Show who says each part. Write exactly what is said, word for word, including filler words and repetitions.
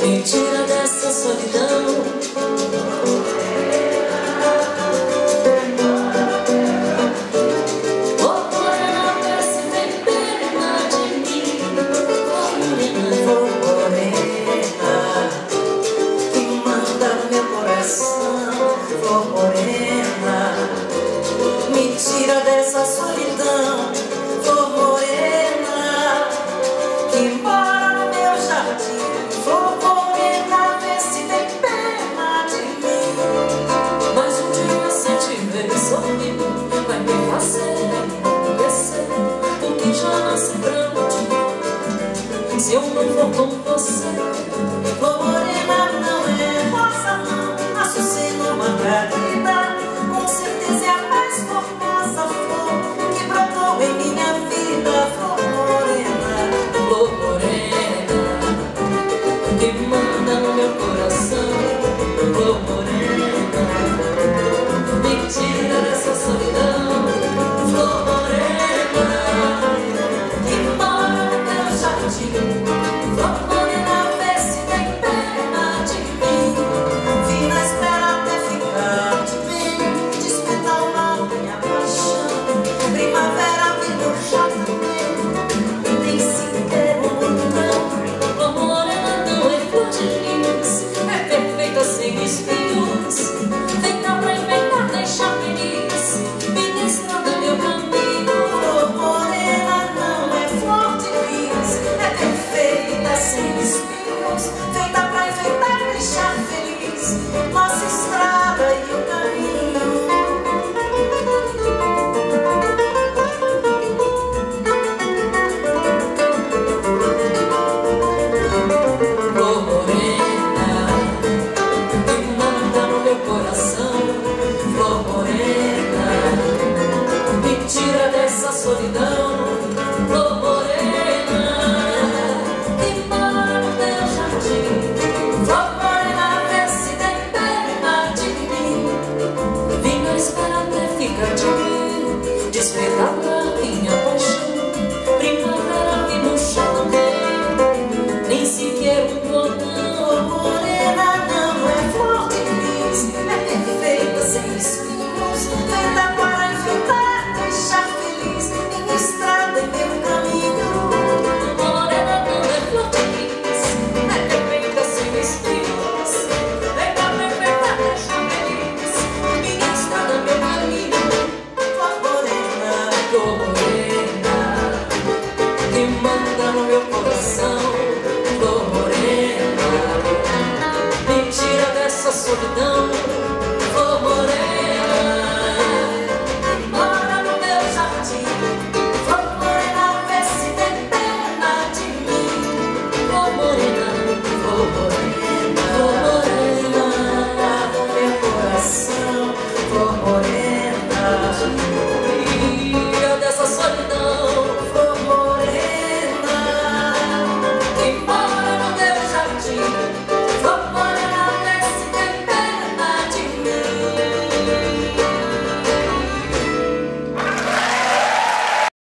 Speaker 1: me tira dessa solidão.
Speaker 2: Tira dessa solidão, flor morena, que mora no meu jardim. Flor morena, vê se tem pena de mim.
Speaker 1: Mas um dia se te ver sorrir, vai me fazer enlouquecer, porque já nasce pra ti. Se eu não for com você,
Speaker 2: flor morena não é rosa não, nasce sendo uma margarida. Com certeza é a mais formosa flor que brotou em minha vida. Flor morena,
Speaker 1: flor morena, que